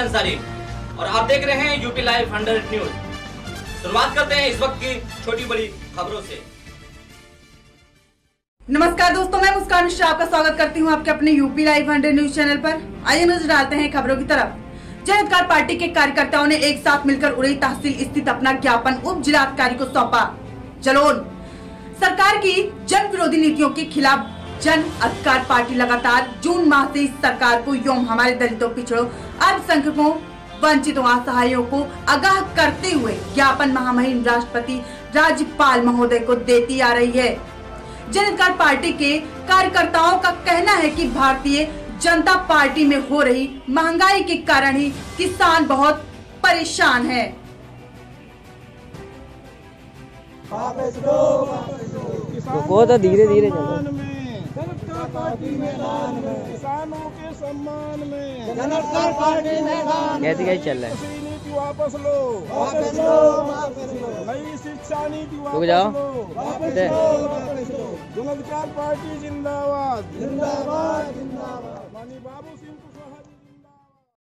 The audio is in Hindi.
अंसारी और आप देख रहे हैं यूपी लाइव 100 न्यूज। शुरुआत करते हैं इस वक्त की छोटी बड़ी खबरों से। नमस्कार दोस्तों, मैं मुस्कान मिश्रा आपका स्वागत करती हूं आपके अपने यूपी लाइव 100 न्यूज चैनल पर। आइए नजर डालते हैं खबरों की तरफ। जन अधिकार पार्टी के कार्यकर्ताओं ने एक साथ मिलकर उड़ई तहसील स्थित अपना ज्ञापन उप जिलाधिकारी को सौंपा। जलोन सरकार की जन विरोधी नीतियों के खिलाफ जन अधिकार पार्टी लगातार जून माह से इस सरकार को एवं हमारे दलितों, पिछड़ों, अल्पसंख्यकों, वंचितों, असहायों को आगाह करते हुए ज्ञापन महामहिम राष्ट्रपति राज्यपाल महोदय को देती आ रही है। जन अधिकार पार्टी के कार्यकर्ताओं का कहना है कि भारतीय जनता पार्टी में हो रही महंगाई के कारण ही किसान बहुत परेशान है। वो तो धीरे धीरे चलो। किसानों के सम्मान में कैसे कैसे चल रहा है? नीति वापस लो, नई शिक्षा नीति रुक जाओ। जन अधिकार पार्टी जिंदाबाद, जिंदाबाद, जिंदाबाद। माननीय बाबू सिंह